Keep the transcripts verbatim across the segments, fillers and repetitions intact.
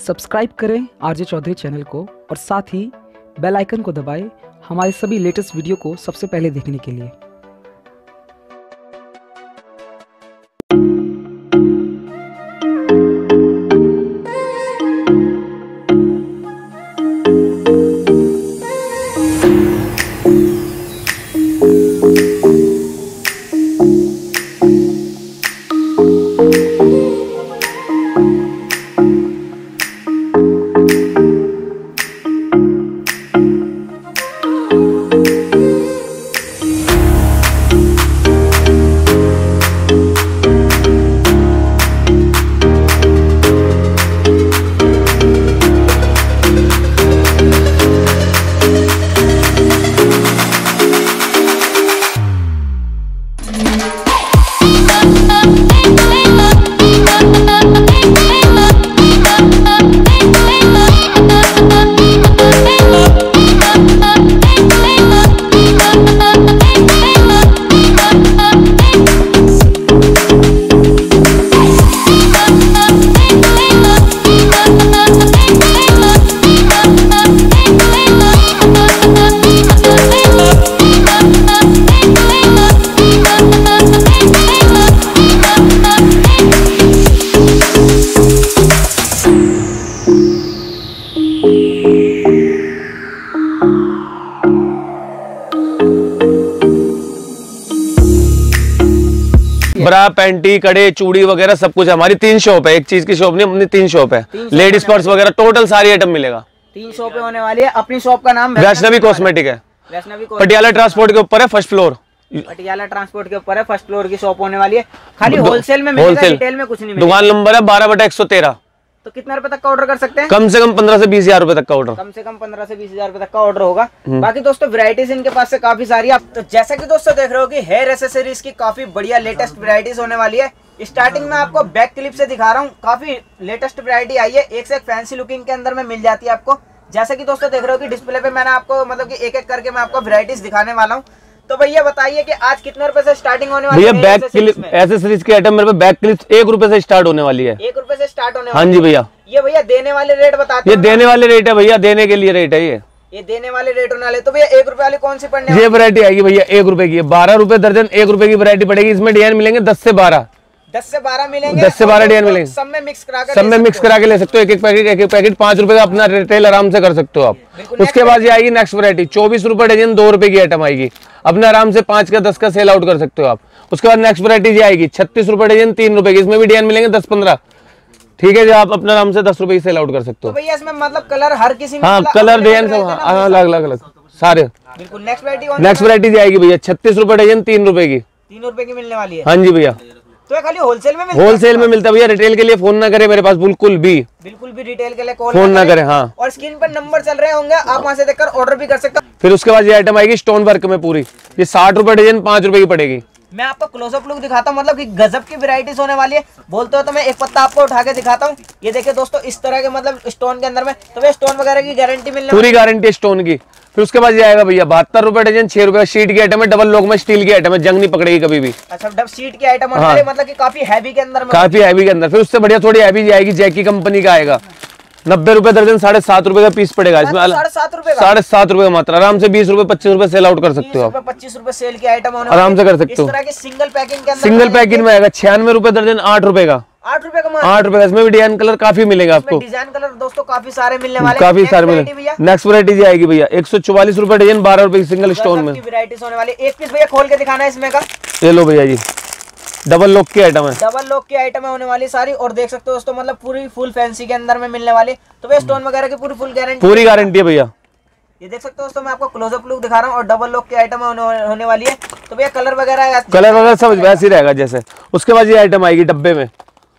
Subscribe करें RJ Chaudhary channel को और साथ ही बेल आइकन को दबाएं हमारे सभी लेटेस्ट वीडियो को सबसे पहले देखने के लिए। ब्रा, पैंटी, कड़े, चूड़ी वगैरह सब कुछ है। हमारी तीन शॉप है, एक चीज की शॉप नहीं, अपनी तीन शॉप है। लेडीज पर्स वगैरह टोटल सारी आइटम मिलेगा। तीन शॉपें होने वाली है। अपनी शॉप का नाम वैष्णवी कॉस्मेटिक है, पटियाला ट्रांसपोर्ट के ऊपर है, फर्स्ट फ्लोर। पटियाला ट्रांसपोर्ट के ऊपर है, फर्स्ट फ्लोर की शॉप होने वाली है। खाली होलसेल में मिलेगा, रिटेल में कुछ नहीं मिलेगा। दुकान नंबर है बारह बटा एक सौ तेरह। तो कितना रुपए तक का ऑर्डर कर सकते हैं? कम से कम पंद्रह से बीस हजार रुपए तक का ऑर्डर। कम से कम पंद्रह से बीस हजार रुपए तक का ऑर्डर होगा। बाकी दोस्तों वैरायटीज इनके पास से काफी सारी। आप तो जैसा कि दोस्तों देख रहे हो कि हेयर एसेसरीज की काफी बढ़िया लेटेस्ट वैरायटीज होने वाली है। स्टार्टिंग में आपको बैक क्लिप से दिखा रहा हूँ, काफी लेटेस्ट वैरायटी आई है। एक से एक फैंसी लुकिंग के अंदर में मिल जाती है आपको। जैसा कि दोस्तों देख रहे हो कि डिस्प्ले पे मैंने आपको मतलब कि एक एक करके मैं आपको वैरायटीज दिखाने वाला हूँ। तो भैया बताइए कि आज कितने रुपए से स्टार्टिंग होने वाली है? भैया बैक क्लिप एसेसरीज की आइटम मेरे पे बैक क्लिप एक रुपए से स्टार्ट होने वाली है। एक रुपए से स्टार्ट होने वाली? हाँ जी भैया। ये भैया देने वाले रेट बताते हैं। ये देने वाले रेट है भैया, देने के लिए रेट है ये। ये देने वाले रेट होने वाले। तो भैया एक रुपए वाली कौन सी पड़ने? ये वैरायटी आएगी भैया एक रुपए की, बारह रुपए दर्जन एक रुपए की वैरायटी पड़ेगी। इसमें डिजाइन मिलेंगे दस से बारह। दस से बारह मिलेंगे। दस से बारह डिजाइन मिलेंगे। सब में मिक्स करा के सब में मिक्स करा के ले सकते हो। एक एक पैकेट एक एक पैकेट पांच रुपए का अपना रिटेल आराम से कर सकते हो आप। उसके बाद ये आएगी नेक्स्ट वैरायटी, चौबीस रुपए डजन दो रुपए की आइटम आएगी। अपने आराम से पांच का दस का सेल आउट कर सकते हो आप। उसके बाद नेक्स्ट वैरायटी ये आएगी छत्तीस रुपए डजन तीन रुपए की। इसमें भी डिजाइन मिलेंगे दस पंद्रह। ठीक है जी, आप अपने आराम से दस रुपए की सेल आउट कर सकते हो। तो भैया इसमें मतलब कलर हर किसी में हाँ कलर डिजाइन सब अलग अलग अलग सारे। बिल्कुल। नेक्स्ट वैरायटी नेक्स्ट वैरायटी आएगी भैया छत्तीस रुपए डजन तीन रुपए की। तीन रुपए की मिलने वाली है। हाँ जी भैया। तो ये खाली होलसेल में मिलता है? होलसेल में मिलता है भैया। रिटेल के लिए फोन ना करे मेरे पास, बिल्कुल भी बिल्कुल भी रिटेल के लिए कॉल फोन ना करे। हाँ, और स्क्रीन पर नंबर चल रहे होंगे, आप वहां से देखकर ऑर्डर भी कर सकते हो। फिर उसके बाद ये आइटम आएगी स्टोन वर्क में पूरी, ये साठ रुपए डजन पांच रुपए की पड़ेगी। मैं आपको क्लोजअप लुक दिखाता हूँ, मतलब कि गजब की वैरायटीज होने वाली है। बोलते हो तो मैं एक पत्ता आपको उठा के दिखाता हूँ। ये देखिए दोस्तों इस तरह के मतलब स्टोन के अंदर में। तो भैया स्टोन वगैरह की गारंटी मिलने पूरी गारंटी स्टोन की। फिर उसके बाद ये आएगा भैया बहत्तर रुपए डजन छह रुपए शीट की आइटम है, डबल लॉक में स्टील की आइटम है, जंग नहीं पकड़ेगी कभी भी। अच्छा डब शीट की आइटम हाँ। मतलब कि काफी हैवी के अंदर में, काफी हैवी के अंदर। फिर उससे बढ़िया थोड़ी हैवी आएगी, जैकी कंपनी का आएगा, नब्बे रुपए दर्जन साढ़े सात रुपए का पीस पड़ेगा। इसमें साढ़े सात रुपए साढ़े सात रुपए का मात्रा। आराम से बीस रुपए पच्चीस रुपए सेल आउट कर सकते हो आप। पच्चीस रुपए सेल की आइटम आराम से कर सकते हो। सिंगल पैकिंग के अंदर सिंगल पैकिंग में आएगा छियानवे रुपए दर्जन आठ रुपए का। आठ रुपए का आठ रुपए का। इसमें भी डिजाइन कलर काफी मिलेगा आपको। डिजाइन कलर दोस्तों काफी सारे मिलने वाले, काफी सारे मिलेंगे। नेक्स्ट वैरायटी आएगी भैया एक सौ चौवालीस रुपए डजन बारह रुपए की सिंगल स्टोन में वैरायटीज होने वाली। एक पीस भैया खोल के दिखाना है इसमें का। ये लो भैया जी, डबल लॉक की आइटम है। डबल लॉक की आइटम है होने वाली सारी। और देख सकते हो दोस्तों मतलब पूरी फुल फैंसी के अंदर में मिलने वाली। तो भैया स्टोन वगैरह की पूरी फुल गारंटी पूरी गारंटी है भैया। ये देख सकते हो दोस्तों मैं आपको क्लोजअप लुक दिखा रहा हूँ और डबल लॉक की आइटम होने वाली है। तो भैया कलर वगैरह कलर वगैरह सब वैसे ही रहेगा जैसे। उसके बाद ये आइटम आएगी डब्बे में,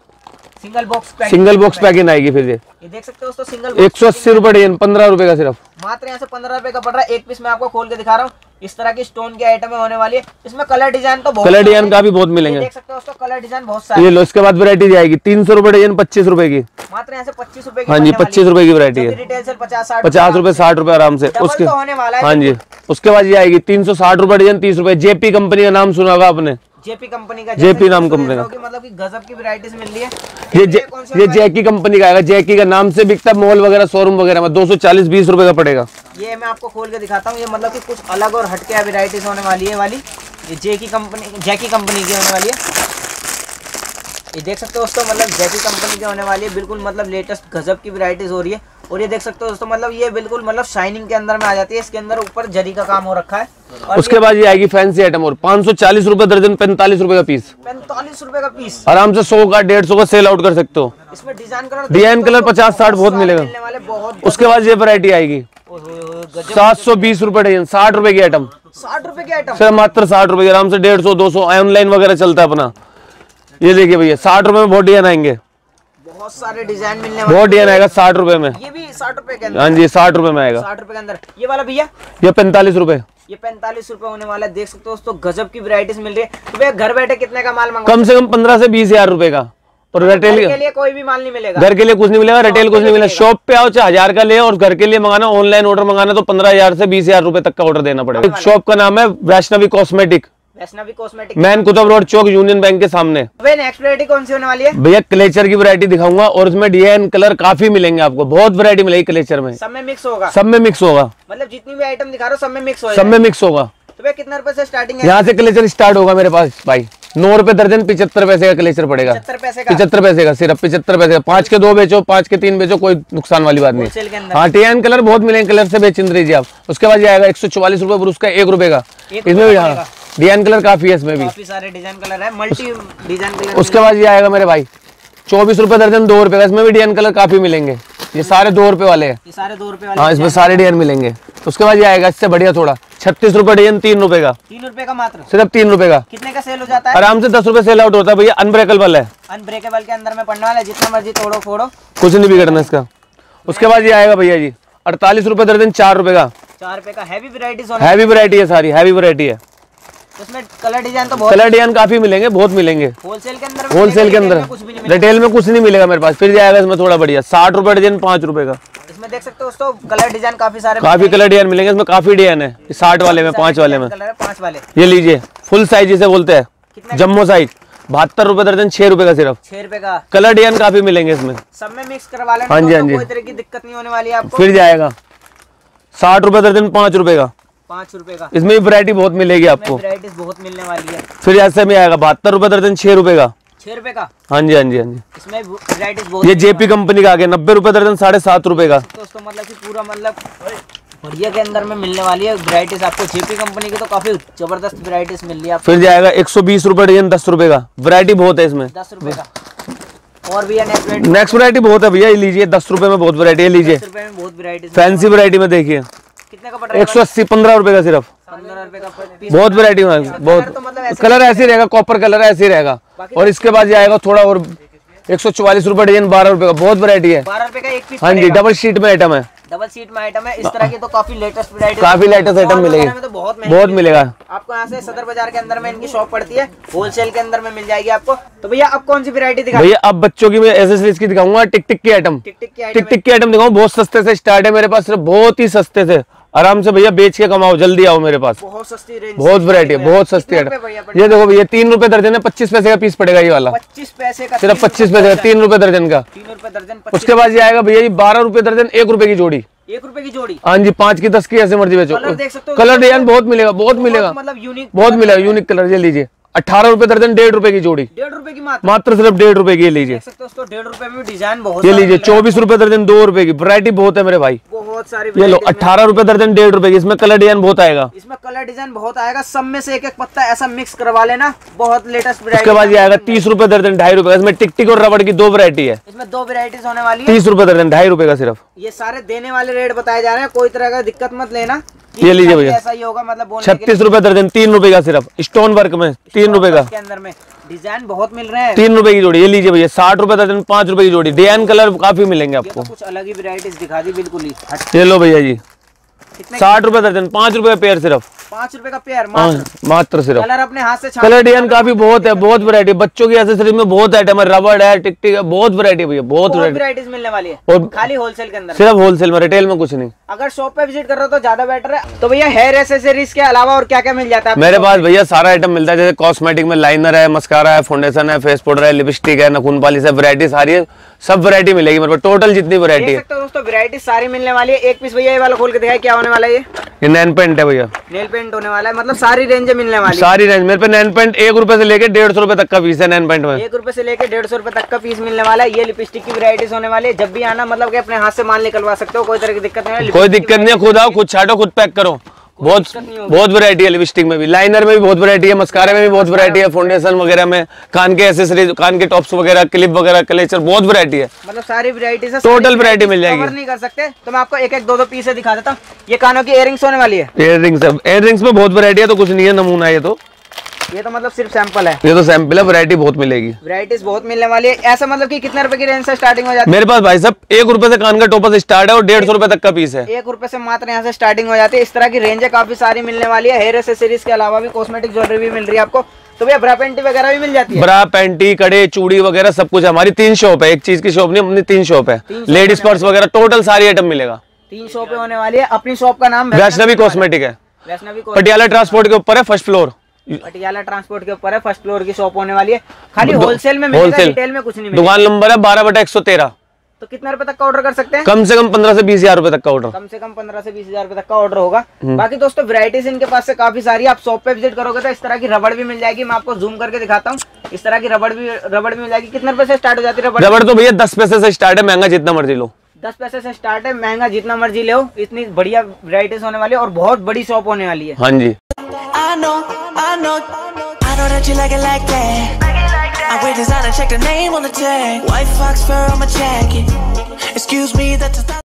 single box single box packing आएगी। फिर ये ये देख सकते हो दोस्तों सिंगल एक सौ अस्सी रुपए डजन पंद्रह रुपए का सिर्फ। मात्र यहाँ से पंद्रह रुपए का पड़ रहा है। एक पीस मैं आपको खोल के दिखा रहा हूँ। इस तरह की स्टोन की आइटम होने वाली है। इसमें कलर डिजाइन तो बहुत कलर डिजाइन का भी बहुत मिलेंगे। देख सकते हो दोस्तों कलर डिजाइन बहुत सारे। ये लो। इसके बाद वैरायटी आएगी तीन सौ रुपए डजन पच्चीस रुपए की। मात्र यहाँ से पच्चीस रुपए की। हाँ जी पच्चीस रुपए की वैरायटी है। रिटेल से पचास साठ पचास रुपए साठ रुपए आराम से। उसके होने वाला है। हाँ जी। उसके बाद ये आएगी तीन सौ साठ रुपए डजन तीस रुपए। जेपी कंपनी का नाम सुना होगा आपने। जेपी कंपनी का, जेपी नाम कंपनी का, मतलब कि गजब की वैरायटीज मिल रही है। ये जे, ये जैकी कंपनी का आएगा, जैकी का नाम से बिकता है मॉल वगैरह शोरूम वगैरह में, दो सौ चालीस बीस रुपए का पड़ेगा। ये मैं आपको खोल के दिखाता हूँ, ये मतलब कि कुछ अलग और हटके वैरायटीज होने वाली है वाली। ये जैकी कंपनी जैकी कंपनी की होने वाली है, ये देख सकते हो दोस्तों, मतलब जैकी कंपनी की होने वाली है, बिल्कुल मतलब लेटेस्ट गजब की वैरायटीज हो रही है। और ये देख सकते हो दोस्तों, मतलब ये बिल्कुल मतलब शाइनिंग के अंदर में आ जाती है, इसके अंदर ऊपर जरी का काम हो रखा है। और उसके बाद ये आएगी फैंसी आइटम, और पाँच सौ चालीस रुपए दर्जन, पैंतालीस रुपए का पीस, पैंतालीस रुपए का पीस, आराम से सौ का डेढ़ सौ का सेल आउट कर सकते हो। इसमें डिजाइन कलर डिजाइन कलर पचास साठ बहुत मिलेगा। उसके बाद ये वैरायटी आएगी सात सौ बीस रुपए डजन, साठ रुपए की आइटम, साठ रुपए की आइटम, सर मात्र साठ रुपए की, आराम से डेढ़ सौ दो सौ ऑनलाइन वगैरह चलता है अपना। ये देखिए भैया साठ रुपए में बहुत डिजाइन आएंगे, बहुत सारे डिजाइन मिलने वाले, बहुत डिजाइन आएगा साठ रुपए में। ये भी साठ रुपए के अंदर, हाँ जी साठ रुपए में आएगा, साठ रुपए के अंदर। ये वाला भैया ये पैंतालीस रुपए, ये पैंतालीस रुपए होने वाला है। देख सकते हो दोस्तों, गजब की वैरायटीज मिल रही है। तो भैया घर बैठे कितने का माल मंगा? कम से कम पंद्रह से बीस हजार रुपए का। और रिटेल के लिए कोई भी माल नहीं मिलेगा, घर के लिए कुछ नहीं मिलेगा, रिटेल कुछ नहीं मिलेगा। शॉप पे आओ चाहे हजार का ले, और घर के लिए मंगाना, ऑनलाइन ऑर्डर मंगाना तो पंद्रह हजार से बीस हजार रुपए तक का ऑर्डर देना पड़ेगा। शॉप का नाम है Vaishnavi cosmetic, Vaishnavi cosmetic, main Qutub road chowk, Union Bank के सामने। भैया नेक्स्ट वैरायटी कौन सी होने वाली है? भैया क्लेचर की वैरायटी दिखाऊंगा, और उसमें डिजाइन कलर काफी मिलेंगे आपको, बहुत वैरायटी मिलेगी क्लेचर में, सब में मिक्स होगा, सब में मिक्स होगा, मतलब जितनी भी आइटम दिखा रहे हो सब में मिक्स होगा, सब में मिक्स होगा। तो भैया कितने रुपए से स्टार्टिंग है? यहाँ से क्लेचर स्टार्ट होगा मेरे पास भाई, नौ रुपए दर्जन, पिछहत्तर पैसे का क्लेचर पड़ेगा, पचहत्तर पैसे का, पिछहत्तर पैसे का, सिर्फ पिछहत्तर पैसे का। पाँच के दो बेचो, पाँच के तीन बेचो, कोई नुकसान वाली बात नहीं। हाँ डिजाइन कलर बहुत मिलेंगे, कलर से बेच दीजिए आप। उसके बाद ये आएगा एक सौ चौवालीस रुपए ब्रूस का, एक रुपए का, इसमें भी हाँ डिजाइन कलर काफी है, इसमें भी काफी सारे डिजाइन कलर है, मल्टी डिजाइन कलर। उसके बाद ये आएगा मेरे भाई चौबीस रुपए दर्जन, दो रुपए का, इसमें भी डिजाइन कलर काफी मिलेंगे। ये सारे दो रुपए वाले हैं, ये सारे दो रुपए वाले, हाँ इसमें सारे डिजाइन मिलेंगे। उसके बाद ये आएगा इससे बढ़िया थोड़ा, छत्तीस रुपए डजन, तीन रुपए का, तीन रुपए का मात्र, सिर्फ तीन रुपए का। कितने का सेल हो जाता है? आराम से दस रुपए सेल आउट होता है भैया, अनब्रेकेबल है, अनब्रेकेबल के अंदर में पड़ने वाला है, जितना मर्जी तोड़ो फोड़ो कुछ नहीं बिगड़ना इसका। उसके बाद ये आएगा भैया जी अड़तालीस रुपए दर्जन, चार रुपए का, चार रुपए का। हैवी वैरायटीज, हैवी वैरायटी है, सारी हैवी वैरायटी है। उसमें कलर डिजाइन तो बहुत, कलर डिजाइन काफी मिलेंगे, बहुत मिलेंगे होलसेल के अंदर, होलसेल के अंदर, रिटेल में कुछ नहीं मिलेगा मेरे पास। फिर जाएगा इसमें थोड़ा बढ़िया, साठ रुपए डजन, पाँच रुपए का। इसमें देख सकते हो दोस्तों, कलर डिजाइन काफी सारे, काफी कलर डिजाइन मिलेंगे इसमें, काफी डिजाइन है। साठ वाले में, पाँच वाले में, पाँच वाले ये लीजिए फुल साइज जिसे बोलते हैं, जम्बो साइज, बहत्तर रुपए दर्जन, छह रुपए का सिर्फ, छह रुपए का। कलर डिजाइन काफी मिलेंगे इसमें, सब में मिक्स करवा लेना, हाँ जी हाँ जी, कोई तरह की दिक्कत नहीं होने वाली है आपको। फिर जाएगा साठ रुपए दर्जन, पाँच रुपए का, पाँच रुपए का। इसमें भी वैरायटी बहुत मिलेगी आपको, वैरायटीज बहुत मिलने वाली है। फिर ऐसे में आएगा बहत्तर रुपए दर्जन, छह रुपए का, छह रुपए का, हाँ जी हाँ जी हाँ जी। इसमें वैरायटीज बहुत, ये जेपी कंपनी का आ गया, नब्बे रुपए दर्जन, साढ़े सात रुपए का। दोस्तों मतलब कि पूरा मतलब बढ़िया के अंदर में मिलने वाली है वैरायटीज आपको। जेपी कंपनी की तो काफी जबरदस्त वैरायटीज मिल रही है आपको। फिर जाएगा एक सौ बीस रुपए डजन, दस रुपए का, वैरायटी बहुत है इसमें, दस रुपए का। और भी नेक्स्ट नेक्स्ट वैरायटी बहुत है भैया, ये लीजिए दस रुपए में बहुत वैरायटी है, लीजिए रुपए में बहुत वैरायटीज। फैंसी वैरायटी में देखिए कितने का पड़ रहा है? एक सौ अस्सी, पंद्रह रुपए का सिर्फ, पंद्रह रुपए का पीस। बहुत वैरायटी में, बहुत कलर ऐसे ही रहेगा, कॉपर कलर ऐसे ही रहेगा। और इसके बाद जाएगा थोड़ा और एक सौ चौवालीस रुपए डजन, बारह रुपए का, बहुत वैरायटी है, बारह रुपए का एक पीस। हाँ जी डबल शीट में आइटम है, डबल सीट में आइटम है। इस तरह की तो काफी लेटेस्ट वैरायटी, काफी लेटेस्ट आइटम मिलेगी, तो बहुत बहुत मिलेगा आपको। यहाँ से सदर बाजार के अंदर में इनकी शॉप पड़ती है, होलसेल के अंदर में मिल जाएगी आपको। तो भैया अब कौन सी वैरायटी दिखा? भैया अब बच्चों की मैं एसेसरीज की दिखाऊंगा, टिक टिक की आइटम, टिक टिक की टिक टिक की आइटम दिखाऊंगा, बहुत सस्ते से स्टार्ट है मेरे पास, सिर्फ बहुत ही सस्ते से, आराम से भैया बेच के कमाओ, जल्दी आओ मेरे पास, बहुत सस्ती रेंज, बहुत वैरायटी है, बहुत सस्ती आइटम। ये देखो भैया तीन रुपए दर्जन है, पच्चीस पैसे का पीस पड़ेगा ये वाला, पच्चीस पैसे का, सिर्फ पच्चीस पैसे का, तीन रुपए दर्जन का, तीन रुपए दर्जन। उसके बाद ये आएगा भैया जी बारह रुपए दर्जन, एक रुपए की जोड़ी, एक रुपए की जोड़ी, हाँ जी, पाँच की दस की ऐसे मर्जी बेचो। कलर देख सकते हो, कलर डिजाइन बहुत मिलेगा, बहुत मिलेगा, मतलब यूनिक, बहुत मिलेगा, यूनिक कलर। ये लीजिए अठारह रुपए दर्जन, डेढ़ रुपए की जोड़ी, डेढ़ रुपए की मात्र, मात्र सिर्फ डेढ़ रुपए की, ये लीजिए देख सकते हो दोस्तों, डेढ़ रुपए में डिजाइन बहुत, ये लीजिए चौबीस रुपए दर्जन, दो रुपए की, वैरायटी बहुत है मेरे भाई, बहुत सारी। ये लो अठारह रुपए दर्जन, डेढ़ रुपए की, इसमें कलर डिजाइन बहुत आएगा, इसमें कलर डिजाइन बहुत आएगा, सब में से एक एक पत्ता ऐसा मिक्स करवा लेना, बहुत लेटेस्ट वैरायटी। उसके बाद ये आएगा तीस रुपए दर्जन, ढाई रुपए, इसमें टिक टिक और रबड़ की दो वैरायटी है, इसमें दो वैरायटीज होने वाली है, तीस रुपए दर्जन, ढाई रुपए का सिर्फ। ये सारे देने वाले रेट बताए जा रहे हैं, कोई तरह का दिक्कत मत लेना। ये लीजिए भैया ऐसा ही होगा, मतलब छत्तीस रुपए दर्जन, तीन रुपए का सिर्फ, स्टोन वर्क में, तीन रुपए का, के अंदर में डिजाइन बहुत मिल रहे हैं, तीन रुपए की जोड़ी। ये लीजिए भैया साठ रुपए दर्जन, पाँच रुपए की जोड़ी, डिजाइन कलर काफी मिलेंगे ये आपको। तो कुछ अलग ही वैरायटीज दिखा दी बिल्कुल ही। ये लो भैया जी साठ रुपए दर्जन, पाँच रुपए पेयर सिर्फ, पाँच रुपए का पेयर हाँ, मात्र। मात्र सिर्फ। कलर अपने हाथ से कलर डिजाइन काफी बहुत है, बहुत वैरायटी। बच्चों की एक्सेसरीज में बहुत आइटम है, रबड़ है, टिक टिक है, बहुत वैरायटी भैया, बहुत वैरायटीज मिलने वाली है। और खाली होलसेल के अंदर, सिर्फ होलसेल में, रिटेल में कुछ नहीं। अगर शॉप पे विजिट कर रहे हो तो ज्यादा बेटर है। तो भैया हेयर एसेसरीज के अलावा और क्या क्या मिल जाता है मेरे पास? भैया सारा आइटम मिलता है, जैसे कॉस्मेटिक में लाइनर है, मस्कारा है, फाउंडेशन है, फेस पाउडर है, लिपस्टिक है, नखून पालिश है, वैरायटी सारी है, सब वैरायटी मिलेगी मेरे पास, टोटल जितनी वैरायटी है। दोस्तों वैरायटी सारी मिलने वाली है। एक पीस भैया ये वाला खोल के दिखाए, क्या होने वाला है ये? ये नैन पेंट है भैया, नेल पेंट होने वाला है, मतलब सारी रेंज मिलने वाली है। सारी रेंज मेरे पे। नैन पेंट एक रुपए से लेके डेढ़ सौ रुपए तक का पीस है नैन पेंट में, एक रुपए से लेके डेढ़ सौ रुपए तक का पीस मिलने वाला है। ये लिपस्टिक की वैरायटीज होने वाली है। जब भी आना मतलब कि अपने हाथ से माल निकलवा सकते हो, कोई तरह की दिक्कत नहीं है। कोई दिक्कत नहीं है, खुद आओ, खुद छाटो, खुद पैक करो। बहुत बहुत वैरायटी है लिपस्टिक में भी, लाइनर में भी बहुत वैरायटी है, मस्कारे में भी बहुत वैरायटी है, फाउंडेशन वगैरह में, कान के एसेसरीज, कान के टॉप्स वगैरह, क्लिप वगैरह, क्लेचर, बहुत वैरायटी है। मतलब सारी वैरायटी है, टोटल वैरायटी मिल जाएगी। कवर नहीं कर सकते तो मैं आपको एक एक दो दो पीस दिखा देता हूँ। ये कानों की इयररिंग्स होने वाली है। इयररिंग्स, इयररिंग्स में बहुत वैरायटी है, तो कुछ नहीं है, नमूना है ये तो। ये तो मतलब सिर्फ सैंपल है, ये तो सैंपल है, वैरायटी बहुत मिलेगी। वैरायटीज बहुत मिलने वाली है। ऐसा मतलब कि कितने रुपए की रेंज से स्टार्टिंग हो जाती है? मेरे पास भाई साहब एक रुपए से कान का टोपा से स्टार्ट है और डेढ़ सौ रुपए तक का पीस है। एक रुपए से मात्र यहाँ से स्टार्टिंग हो जाती है। इस तरह की रेंज है, काफी सारी मिलने वाली है। हेयर एसेसरीज के अलावा भी कॉस्मेटिक ज्वेलरी भी मिल रही है आपको। तो भैया ब्रा पेंटी वगैरह भी मिल जाती है? ब्रा पेंटी, कड़े, चूड़ी वगैरह सब कुछ। हमारी तीन शॉप है, एक चीज की शॉप नहीं, अपनी तीन शॉप है। लेडीज पर्स वगैरह टोटल सारी आइटम मिलेगा। तीन शॉपें होने वाली है। अपनी शॉप का नाम वैष्णवी कॉस्मेटिक है, वैष्णवी पटियाला ट्रांसपोर्ट के ऊपर है, फर्स्ट फ्लोर। पटियाला ट्रांसपोर्ट के ऊपर है, फर्स्ट फ्लोर की शॉप होने वाली है। खाली होलसेल में मिलेगा, रिटेल में कुछ नहीं मिलेगा। दुकान नंबर है बारह बटा एक सौ तेरह। तो कितना रुपए तक का ऑर्डर कर सकते हैं? कम से कम पंद्रह से बीस हजार रुपए तक का ऑर्डर। कम से कम पंद्रह से बीस हजार रुपए तक का ऑर्डर होगा। बाकी दोस्तों वैरायटीज इनके पास से काफी सारी है। आप शॉप पे विजिट करोगे तो इस तरह की रबड़ भी मिल जाएगी। मैं आपको जूम करके दिखाता हूँ। इस तरह की रबड़ भी रबड़ भी मिल जाएगी। कितने रुपए से स्टार्ट हो जाती है रबड़? रबड़ तो भैया दस पैसे से स्टार्ट है, महंगा जितना मर्जी लो। दस पैसे से स्टार्ट है, महंगा जितना मर्जी ले। इतनी बढ़िया वैरायटीज होने वाली है और बहुत बड़ी शॉप होने वाली है। हाँ जी। I know that you like it like that. I wear designer, check the name on the tag. White fox fur on my jacket. Excuse me, that's a